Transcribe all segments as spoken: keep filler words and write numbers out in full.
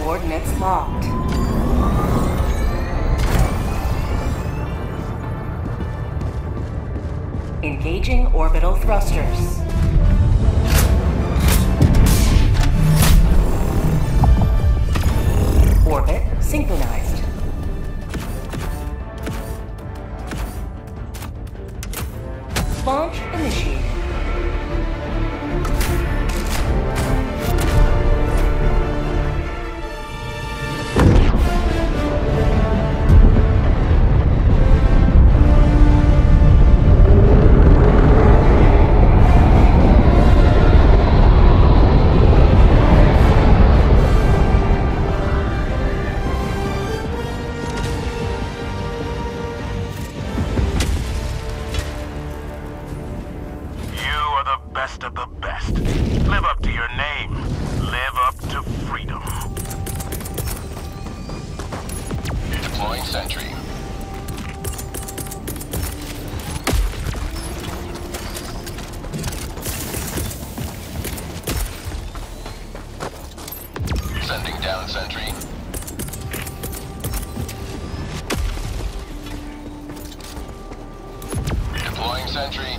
Coordinates locked. Engaging orbital thrusters. Orbit synchronized. Launch initiated. Sentry. Sending down sentry. Deploying sentry.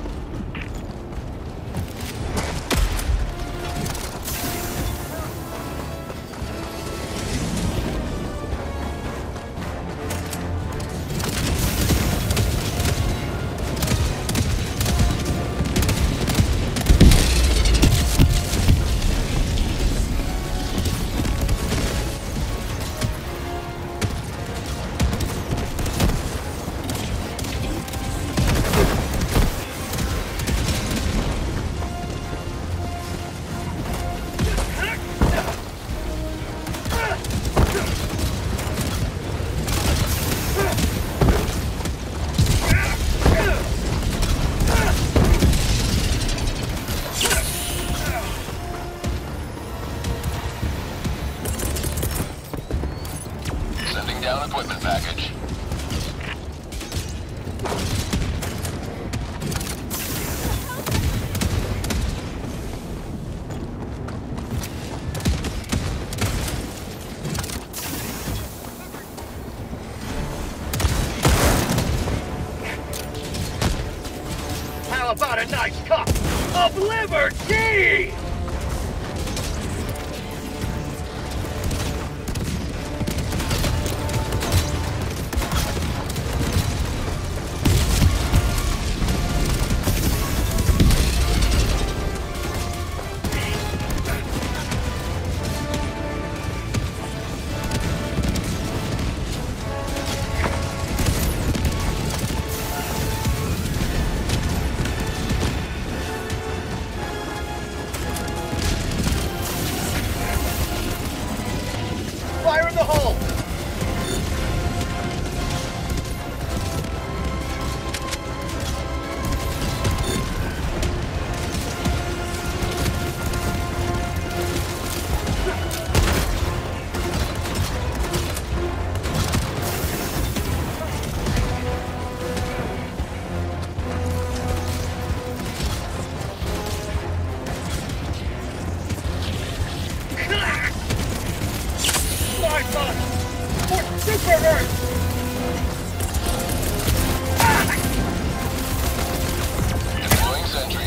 Down equipment package. How about a nice cup of liver tea? Fire in the hole! For Super Earth! Deploying sentry.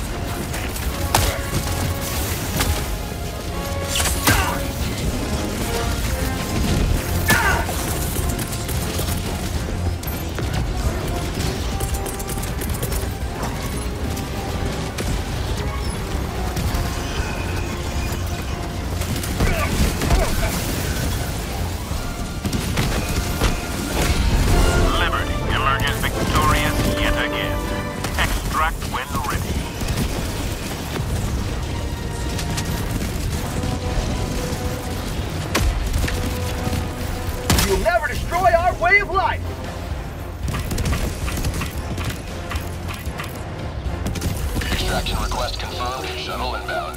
You'll never destroy our way of life! Extraction request confirmed. Shuttle inbound.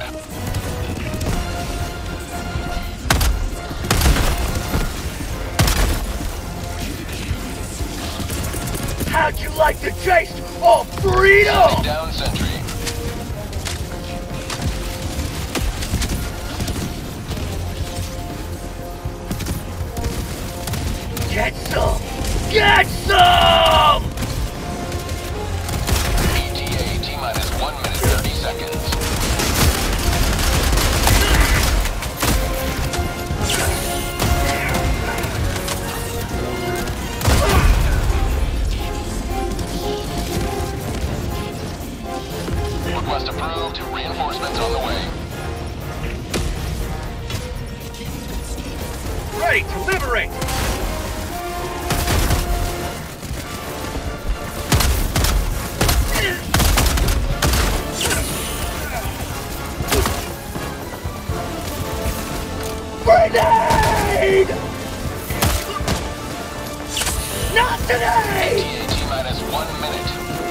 How'd you like the taste of freedom? Sending down sentry. Get some! Get some! E T A T-minus one minute, thirty seconds. Request approved. Reinforcements on the way. Ready to liberate! Grenade! Not today! E T A T-minus one minute.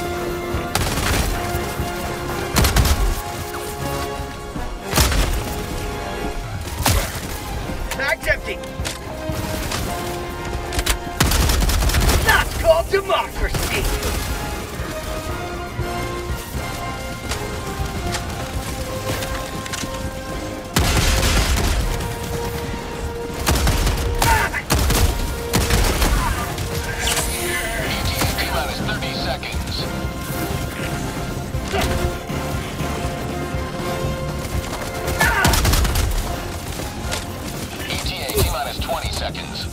Mag's empty! That's called democracy! E T A T-minus thirty seconds. E T A T-minus twenty seconds.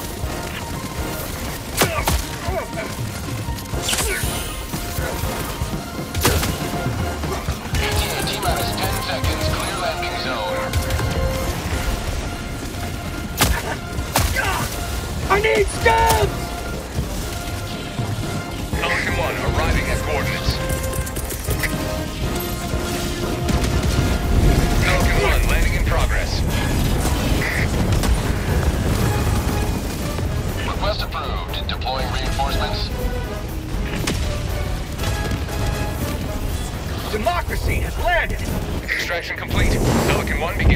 E T A T-minus ten seconds. Clear landing zone. I need stabs! Pelican one arriving at coordinates. Pelican one landing in progress. Request approved. Deploying reinforcements. Democracy has landed! Extraction complete. Pelican one begin.